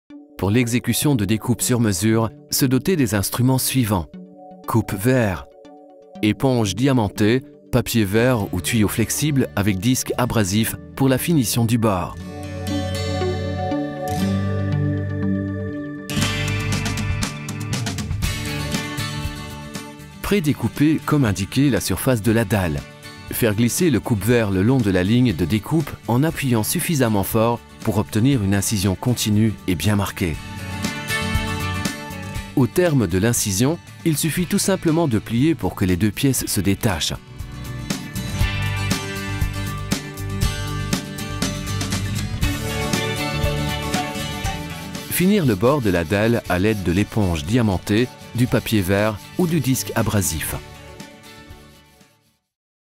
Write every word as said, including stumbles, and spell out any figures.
Pour l'exécution de découpes sur mesure, se doter des instruments suivants. Coupe-verre, éponge diamantée, papier verre ou tuyau flexible avec disque abrasif pour la finition du bord. Prédécouper comme indiqué la surface de la dalle. Faire glisser le coupe-verre le long de la ligne de découpe en appuyant suffisamment fort pour obtenir une incision continue et bien marquée. Au terme de l'incision, il suffit tout simplement de plier pour que les deux pièces se détachent. Finir le bord de la dalle à l'aide de l'éponge diamantée, du papier verre ou du disque abrasif.